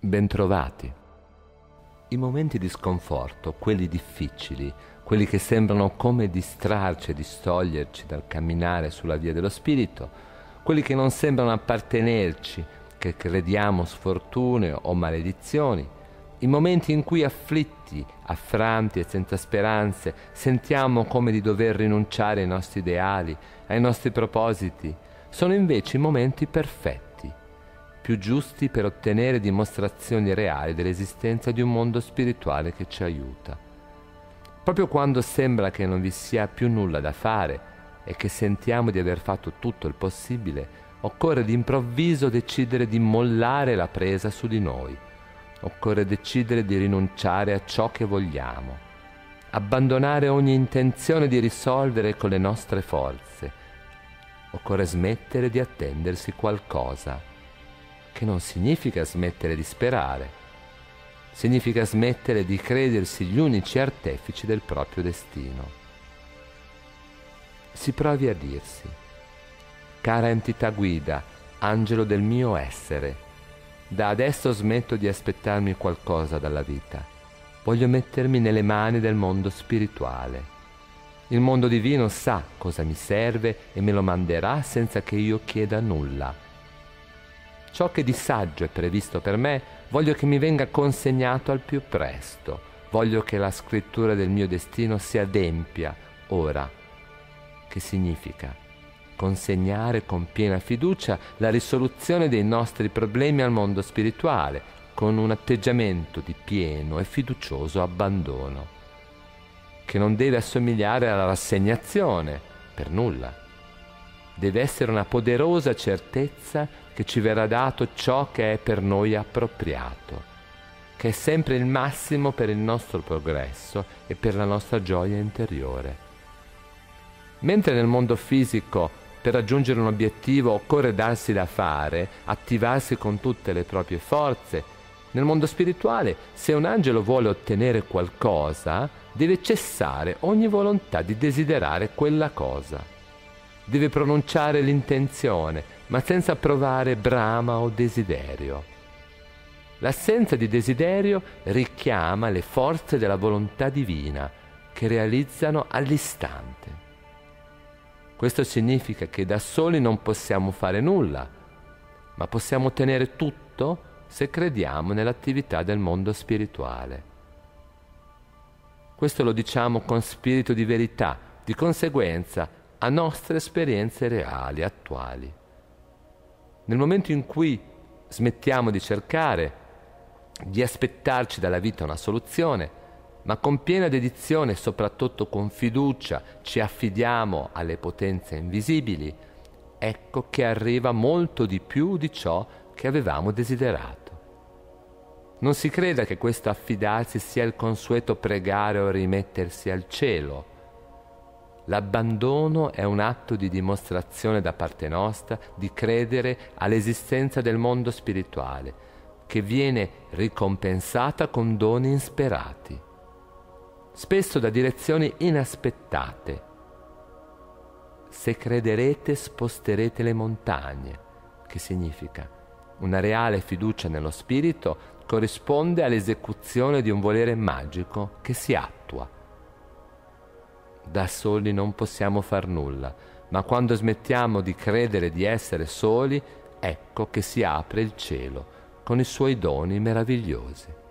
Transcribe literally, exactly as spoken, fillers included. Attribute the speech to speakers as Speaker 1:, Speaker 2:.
Speaker 1: Bentrovati. I momenti di sconforto, quelli difficili, quelli che sembrano come distrarci e distoglierci dal camminare sulla via dello spirito, quelli che non sembrano appartenerci, che crediamo sfortune o maledizioni, i momenti in cui afflitti, affranti e senza speranze sentiamo come di dover rinunciare ai nostri ideali, ai nostri propositi, sono invece i momenti perfetti, più giusti per ottenere dimostrazioni reali dell'esistenza di un mondo spirituale che ci aiuta. Proprio quando sembra che non vi sia più nulla da fare e che sentiamo di aver fatto tutto il possibile, occorre d'improvviso decidere di mollare la presa su di noi. Occorre decidere di rinunciare a ciò che vogliamo, abbandonare ogni intenzione di risolvere con le nostre forze. Occorre smettere di attendersi qualcosa, che non significa smettere di sperare, significa smettere di credersi gli unici artefici del proprio destino. Si provi a dirsi: cara entità guida, angelo del mio essere, da adesso smetto di aspettarmi qualcosa dalla vita. Voglio mettermi nelle mani del mondo spirituale. Il mondo divino sa cosa mi serve e me lo manderà senza che io chieda nulla. Ciò che di saggio è previsto per me, voglio che mi venga consegnato al più presto. Voglio che la scrittura del mio destino si adempia ora. Che significa? Consegnare con piena fiducia la risoluzione dei nostri problemi al mondo spirituale, con un atteggiamento di pieno e fiducioso abbandono, che non deve assomigliare alla rassegnazione, per nulla. Deve essere una poderosa certezza che ci verrà dato ciò che è per noi appropriato, che è sempre il massimo per il nostro progresso e per la nostra gioia interiore. Mentre nel mondo fisico, per raggiungere un obiettivo, occorre darsi da fare, attivarsi con tutte le proprie forze, nel mondo spirituale, se un angelo vuole ottenere qualcosa, deve cessare ogni volontà di desiderare quella cosa. Deve pronunciare l'intenzione, ma senza provare brama o desiderio. L'assenza di desiderio richiama le forze della volontà divina che realizzano all'istante. Questo significa che da soli non possiamo fare nulla, ma possiamo ottenere tutto se crediamo nell'attività del mondo spirituale. Questo lo diciamo con spirito di verità, di conseguenza a nostre esperienze reali, attuali. Nel momento in cui smettiamo di cercare, di aspettarci dalla vita una soluzione, ma con piena dedizione e soprattutto con fiducia ci affidiamo alle potenze invisibili, ecco che arriva molto di più di ciò che avevamo desiderato. Non si creda che questo affidarsi sia il consueto pregare o rimettersi al cielo. L'abbandono è un atto di dimostrazione da parte nostra di credere all'esistenza del mondo spirituale, che viene ricompensata con doni insperati, spesso da direzioni inaspettate. Se crederete, sposterete le montagne, che significa una reale fiducia nello spirito corrisponde all'esecuzione di un volere magico che si attua. Da soli non possiamo far nulla, ma quando smettiamo di credere di essere soli, ecco che si apre il cielo con i suoi doni meravigliosi.